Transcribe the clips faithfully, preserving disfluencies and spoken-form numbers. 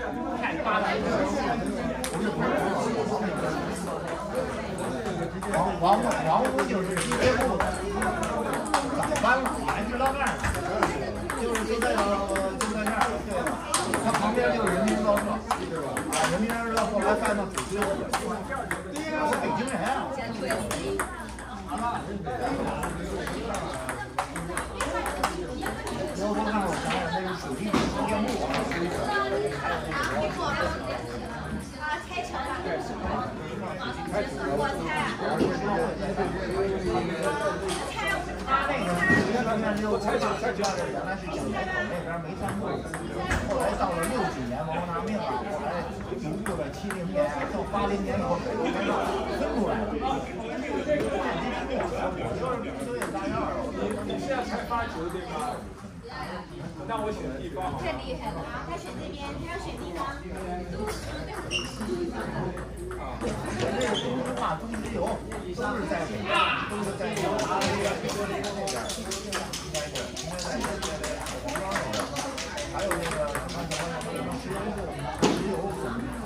太发达了。王王王屋就是机械部的，早搬了，还知道那儿，就是就在就在那儿，对，它旁边就是人民日报社，啊，人民日报后来搬到主街去了。对呀，我北京人啊。我我看我想想，那是属地机械部啊。开城啊，开城，我猜啊，他那个原来就开厂开厂的，原来是讲口那边煤炭部，后来到了六几年文化大革命了，后来逐步的七零年到八零年以后改革开放分出来了。我就是大院儿，你现在才八九对吧？那我选地方。太厉害了啊！他选这边，他要选地方。啊，这个中石化、中石油都是在北京，都是在那个阿拉伯那边，应该是，应该在在在黄庄那边，还有那个什么什么什么石油部、石油部，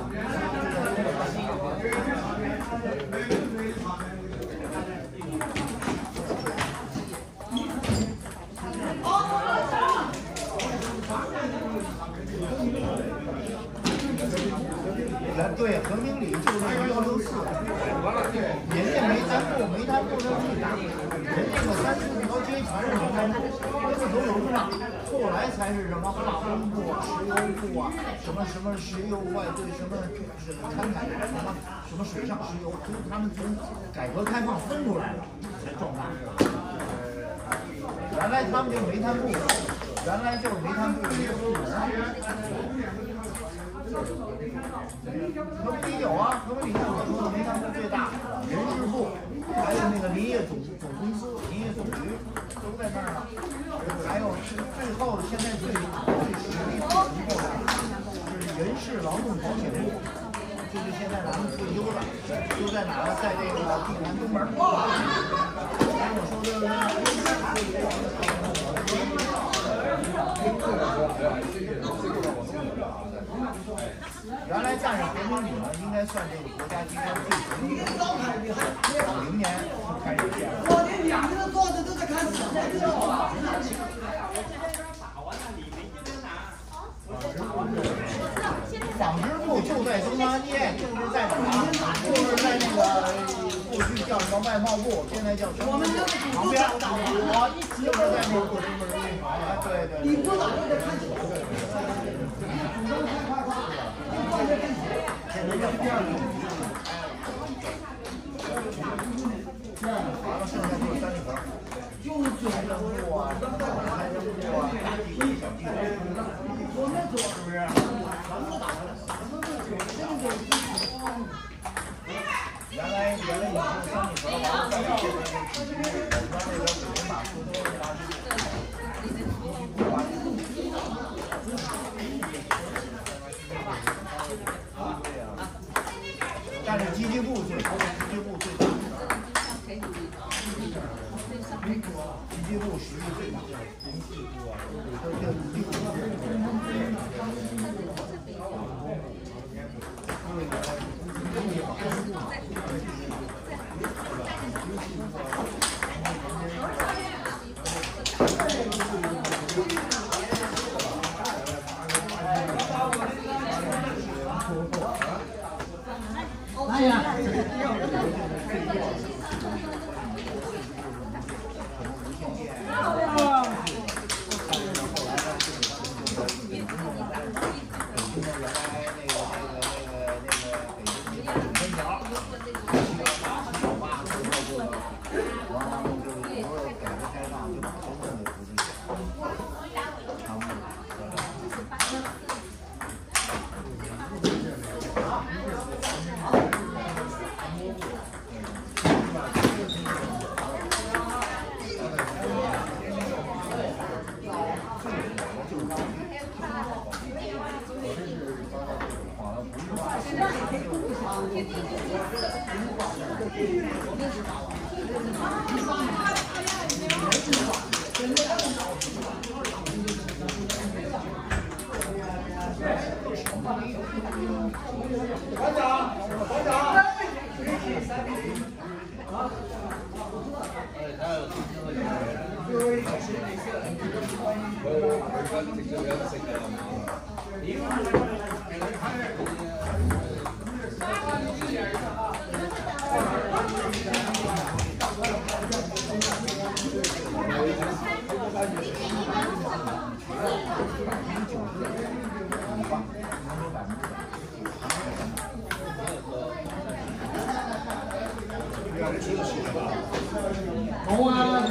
对，和平里就是幺六四，人家煤炭部，煤炭部是最大，人家个三四条街全是煤炭部，那个都有上，后来才是什么化工部啊、石油部啊，什么什么石油外对什么勘采什么什么水上石油，都他们从改革开放分出来了才壮大。原来他们就煤炭部，原来就是煤炭部的一个部门。和平里有啊，和平里像我说的煤炭部最大，人事部，还有那个林业总总公司、林业总局都在那儿呢。还有最后现在最最实力最雄厚的就是人事劳动保险部，就是现在咱们退休的，都在哪儿？在这个地坛东门。哎，我说的。原来干上和平里呢，应该算这个国家机关最成立的。九零年就开始建了。我连两个桌子都在看手机了。纺织部就在中央街，就是在哪儿？就是在那个过去叫什么外贸部，现在叫什么？旁边。我一直就是在那个。啊，对对。你不打就得看手机。现在叫第二种。完了，剩下就是三里屯。就是财政部啊，什么财政部啊，大地小地我们做是不是？全部打回来。原来原来以前三里屯完了再到那个体育，我们那个水平马术都是八十。但是机械部最多，机械部最大。机械部实力最大。哎呀！ 团长，团长。 好啊！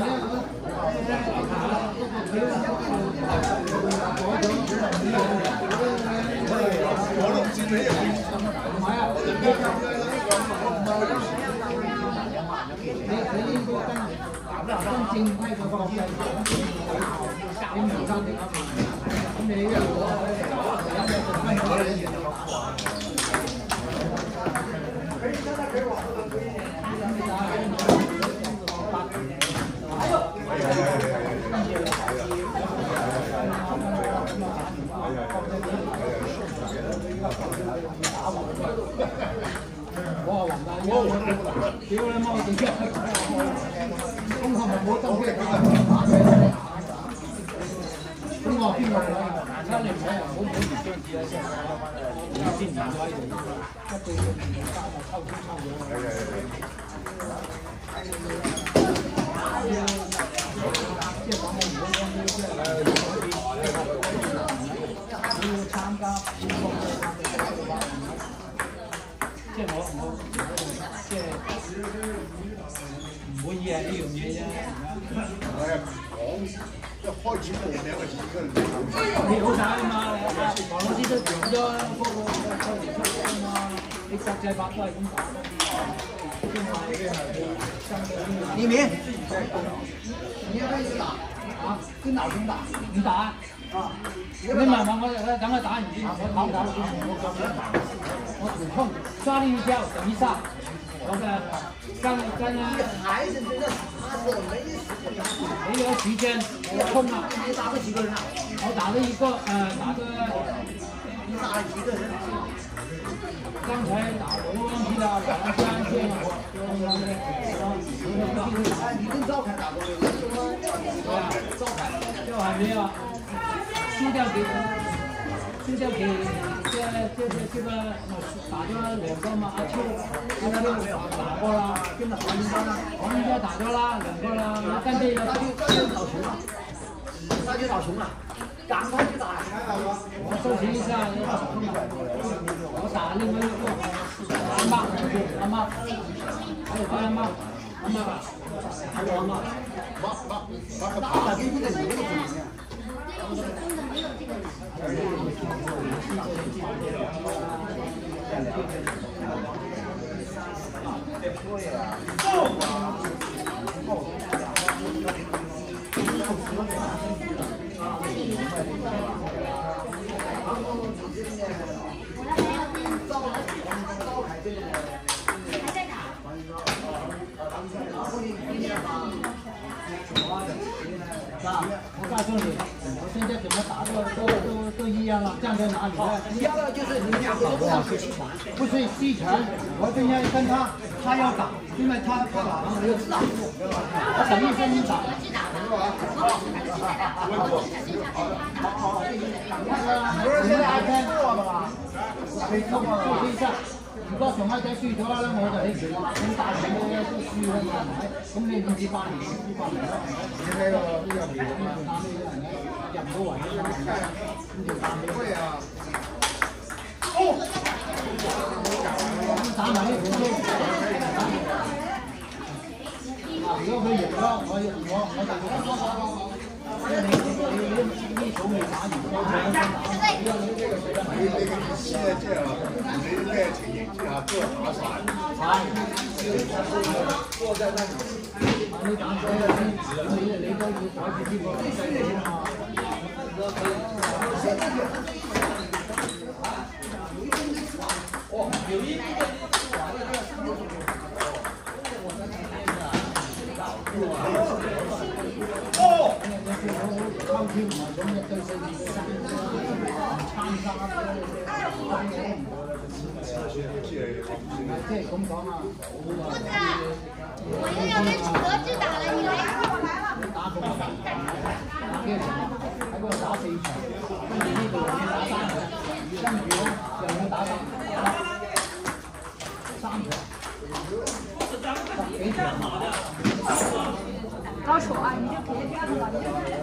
更精派嘅方式，你唔得你咁你呢我話雲大媽，屌你媽！點解？咁係咪冇登機打嘅？咁我邊個嚟？而家你唔睇，唔好唔好唔張紙啦先。先唔開就一對對面加埋抽籤抽咗。即係講我唔好講呢啲，你要參加普通嘅。即係我我即係唔滿意係呢樣嘢啫。 我係講一開始報名嘅時候， 你好睇啊嘛，黃老師都用咗嗰個秋年出嚟啊嘛，你國際法都係咁打。李明，你要一直打啊？跟打跟打？唔打啊？你問問我，我等佢打完先，我打唔打？我主控抓了一跤，等一下，我的刚刚孩子真的啥都没没有时间，我控了。 你打了几个人啊？ 我打了一个，呃，打个。 你打了几个人？ 刚才打我忘记了，打了三线了。 哎，你跟赵凯打过没有？ 对啊，赵凯就还没有输掉给，输掉给这这这这个打掉两个嘛，阿秋，阿秋打过了，跟着黄金刀呢，黄金刀打掉了两个了，那干脆那就那就老熊了，那就老熊了。赶快去打！ 我收拾一下，我打另外一个阿妈，阿妈，还有阿妈，阿妈吧，还有阿妈。 妈妈妈打打给你的你那个怎么样？ 我告诉你，我现在怎么打都都都都一样了，站在哪里呢？ 一样的就是你俩都不想西拳， 不是西拳，我现在跟他，他要打，因为他他打了，我就知道，我等于跟你打。 不是现在还在做吗？ 可以做做一下。如果上海仔輸咗咧，我就你咁大場嘅都輸啦嘛，係咪？咁你五至八年輸八年啦，係咪？呢個呢個呢個打呢個人咧入唔到圍啦，咁就打你。 會啊！哦， 咁打埋呢盤都。嗱，如果佢贏咗，我我我就會。你你你你呢組未打完，我再打。 你你嘅意思咧，即係話你咩情形之下都係打晒。係。多在那裡。 你打唔到你你你都要改住呢個勢理啊嘛。哦，有一個。哦。秋天唔係咁一對四二三，唔差。 这工厂啊， 不是，我又要跟楚德志打了，你来。 打中了，打给什么？还给我打死一拳，你给我打三拳，像你叫人打三三拳，给钱。 老楚啊，你就别这样了，你就。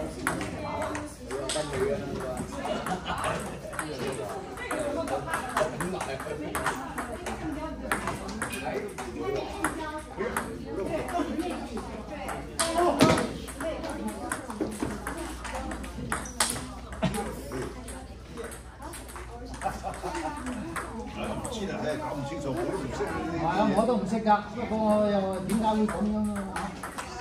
啊，我都唔識㗎，不過又點解會咁樣啊？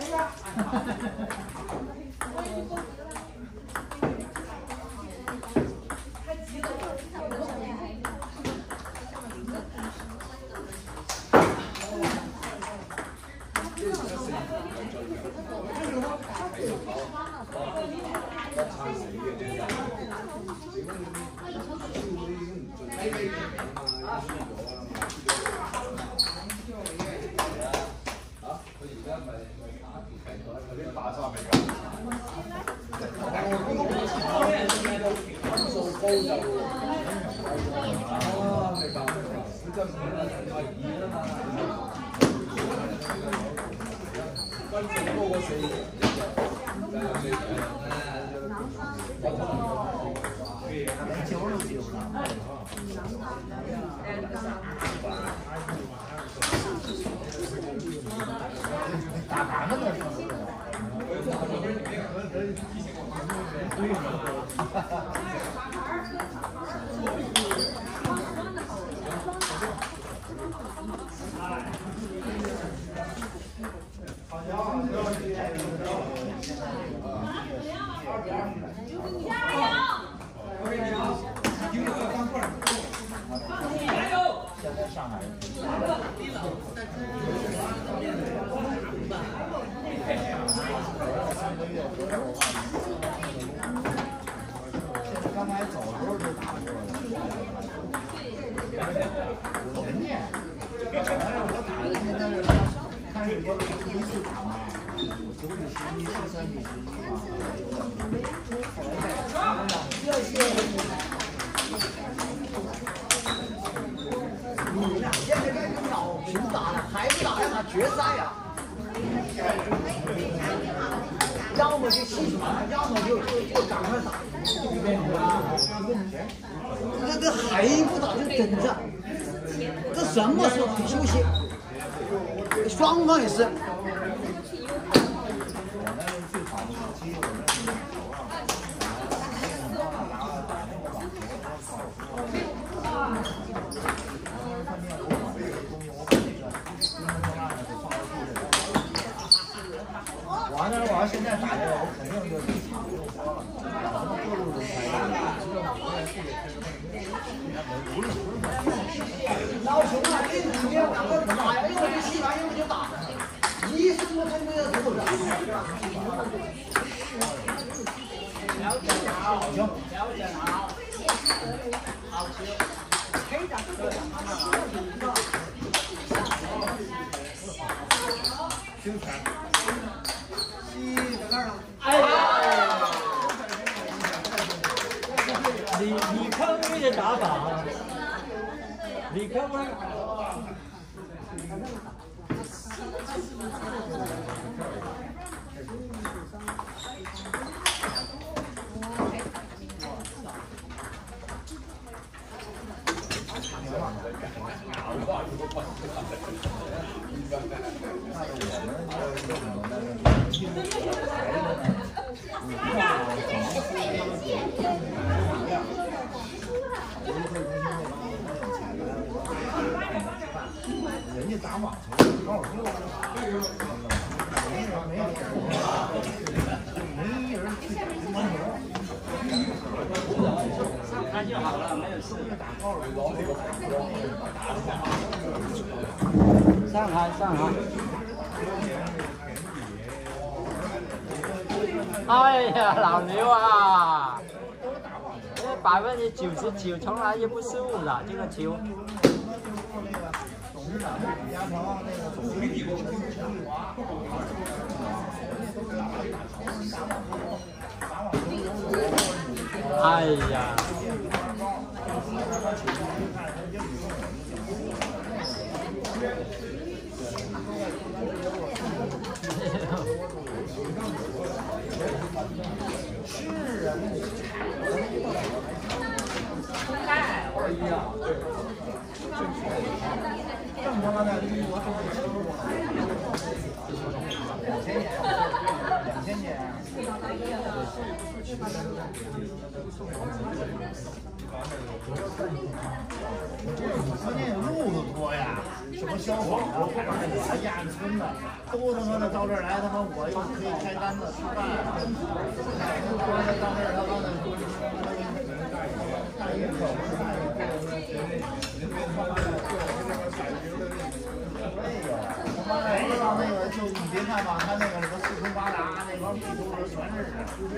打盘子呢？现在上海。三个月回来我忘了。现在刚才走的时候就打过了。人家，完了我打人家那是看是我第一次打嘛，我九比十一，十三比十一嘛。你俩现在该跟老平打了，还不打呀？打决赛呀！要么就戏传，要么就就就赶快打。这这还不打就等着，这什么时候休息？双方也是。完了，我要现在打的，我肯定就立场就说了，什么各路人才，老熊啊，这几天我们打呀，要么就戏完，要么就打，一什么都没有做的。了解好，行，了解好，好球，可以打这个。宣传。哎呀！李李康威的打法，李康威。人家打网球高尔夫，没人没人，没一人去打乒乓球。看就好了，没有事。打高尔夫，上海上海。哎呀，老牛啊！ 百分之九十九从来就不失误的这个球。哎呀！ 是啊。二一啊，对。正他妈的中国中国吃过两千年，两千年。关键路子多呀，什么消防啊，还有那个亚运村的，都他妈的到这儿来，他妈我又可以开单子吃饭，哪个他妈的到这儿他妈的大运口是吧？他妈的，到那个就你别看吧，他那个什么四通八达，那帮地图都全是。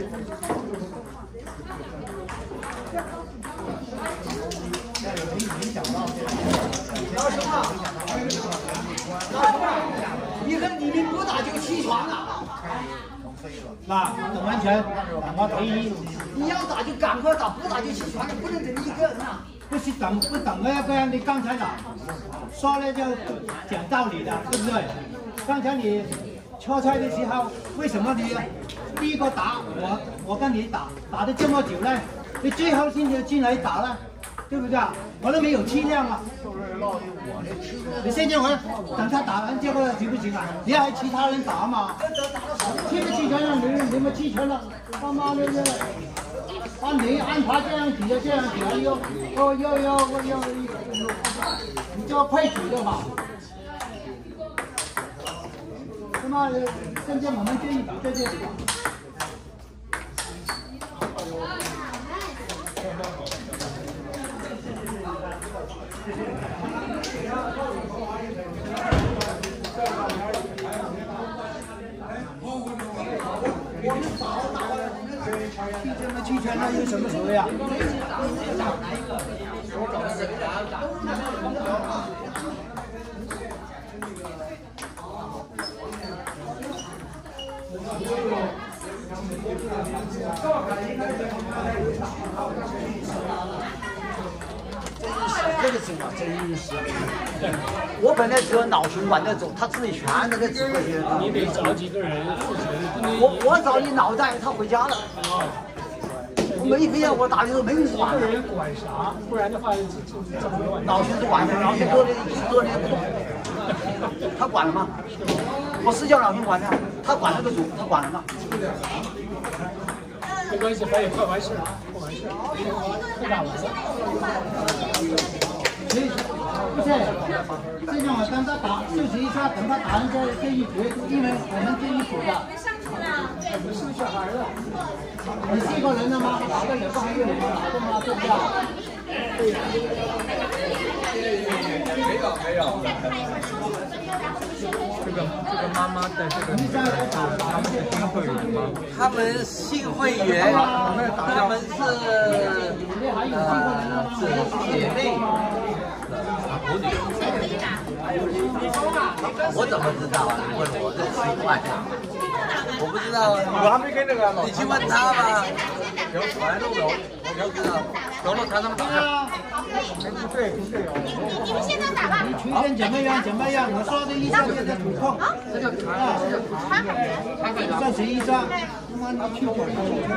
但是没影响到这个。 老师啊，老师啊，你和你们不打就起床了。 那等完全， 赶快退役。 你要打就赶快打，不打就起床，你不能等一个人啊。 不是等不等那个你刚才打说了就讲道理的，对不对？刚才你初赛的时候，为什么你第一个打我，我跟你打打的这么久呢？你最后先至进来打了，对不对啊？我都没有气量啊！你现在我等他打完这个行不行啊？你还其他人打嘛？这个弃权了，你你们弃权了，他妈的这！按你安排这样举的，这样举的，又又又又又，你这配举的吧？他妈的，现在我们这一组在这里。这么弃权了又什么所谓啊？ 这个情况真是，我本来只有脑群管得走，他自己全那个指挥权。 你得找几个人负责， 我我找一脑袋，他回家了。我没必要，我打的时候没人管。 没人管啥，不然的话就就怎么管？ 脑群是管的，脑群多年多年不懂，他管了吗？我是叫脑群管的，他管那个组，他管了吗？ 没关系，反正快完事了，快完事了，快打完了。 所以不是，这种我等他打休息一下，等他打完这这一局，因为我们这一组的，你是不是小孩了？你四个人了吗？打个两个还有你们打的吗？对不对？ 没有没有。这个这个妈妈的这个女儿，他们是新会员吗？ 他们新会员，他们是呃是姐妹。我怎么知道啊？你问我这奇怪，我不知道。 我还没跟那个老你去问他吧。 有传路了，我要知道，走路看他们打。不对不对哦。 你们现在打吧。 群人怎么样怎么样？我说的一下就在主控。啊，三十一张。他妈你去过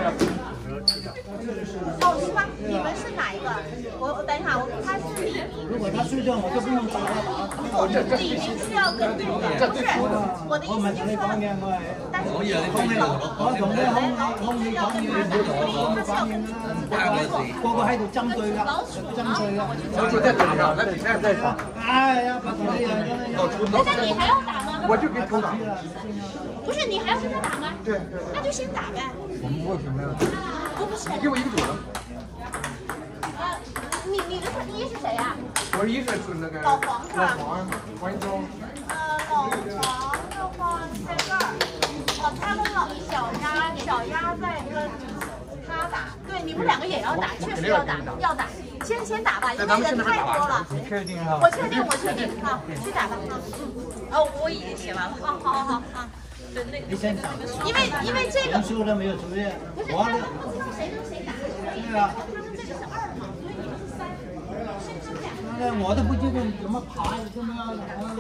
哦，是吗？你们是哪一个？我我等一下，我他是你。 如果他睡觉，我就不用打了。 我你一定是要跟对的，不是我的意思就是说，但是你我同你空空氣講嘢，冇反應啦。個個喺度針對啦，針對啦。 我就在打嘛，那比赛在打。 哎呀，不同的人真的有。 那你还要打吗？ 我就给他打。 不是，你还要跟他打吗？ 对。 那就先打呗。 我们为什么要？ 不不是。 你给我一个组的。 呃，你你的一是谁呀？ 我一是是那个老黄是吧？ 老黄，黄一中。 呃，老黄的话在这儿。哦，他跟老小鸭，小鸭在跟他打。 打，对，你们两个也要打，确实要打，要打，先先打吧，因为人太多了。 你确定哈？ 我确定，我确定，好，去打吧，好。哦，我已经写完了，哦，好好好啊。对，那你先打。 因为因为这个输了没有出现？ 不是，他们不知道谁跟谁打， 对啊。 他们这个是二嘛，所以你们是三，先他们两个。 那我都不知道怎么爬，怎么样？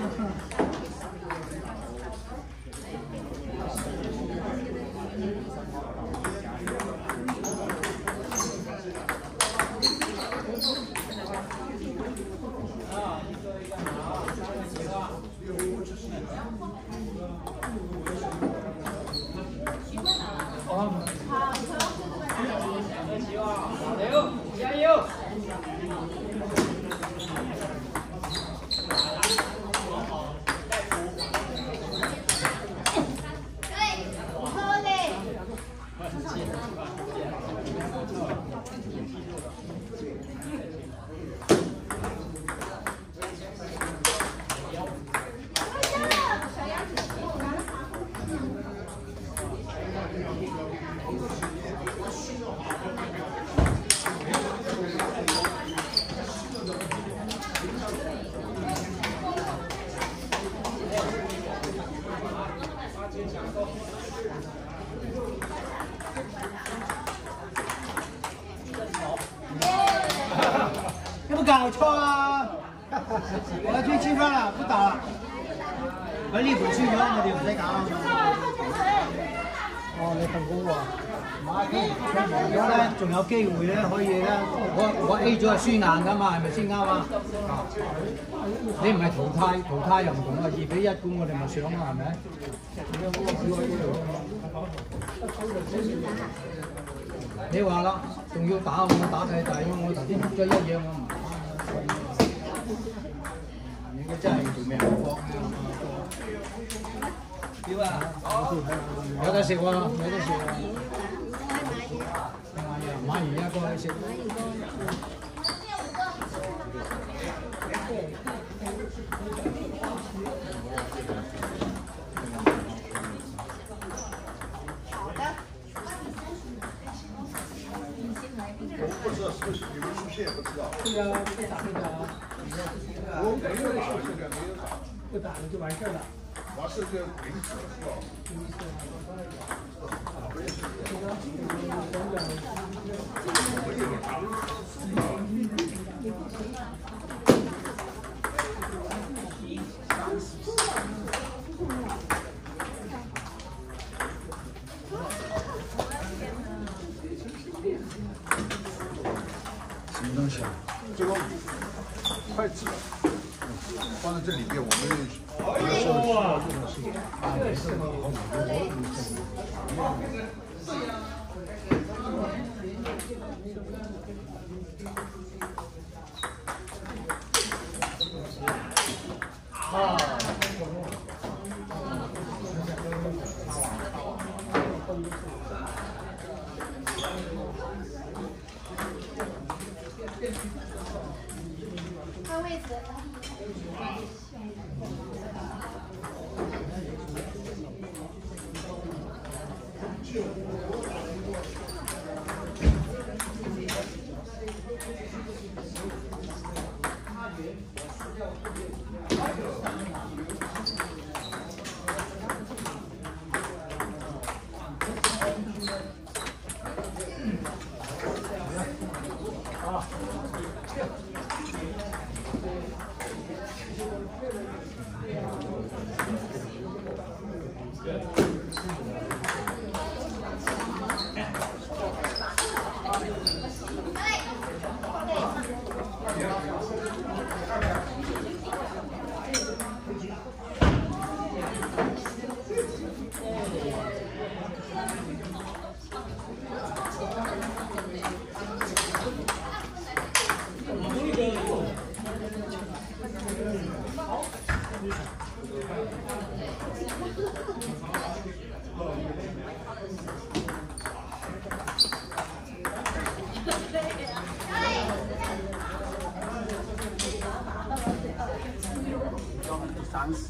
加油！ 有冇搞错啊？我要去吃饭了，不打了。我呢盤輸咗，我哋唔使搞。哦，你份工喎。我咧仲有機會咧，可以咧，我我 A 咗係輸硬噶嘛，係咪先啱啊？你唔係淘汰，淘汰又唔同啊，二比一咁我哋咪上啦，係咪？你話啦，仲要打我打太大，我頭先喐咗一樣我唔打。你應該真係做命搏。要啊！有得食喎，有得食喎。買完一個去食。 不知道是不是有没有出现，不知道。 对啊，不打不打。 我没有出现的，没有打。 不打了就完事儿了。 完事就临时是吧？什么东西啊？这个筷子放在这里面，我们。哇！这是啊。 换位置。三十。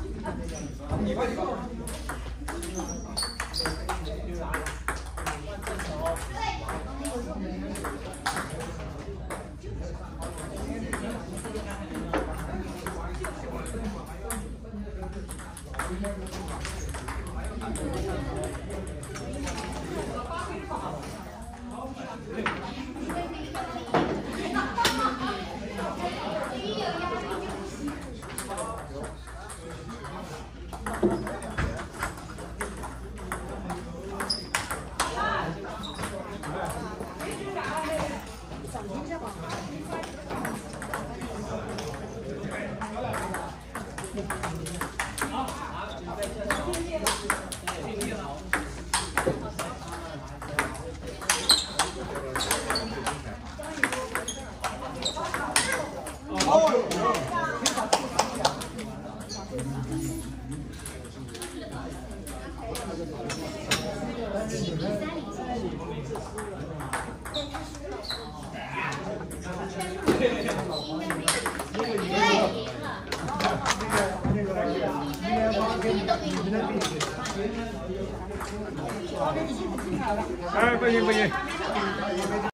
哎，不行不行。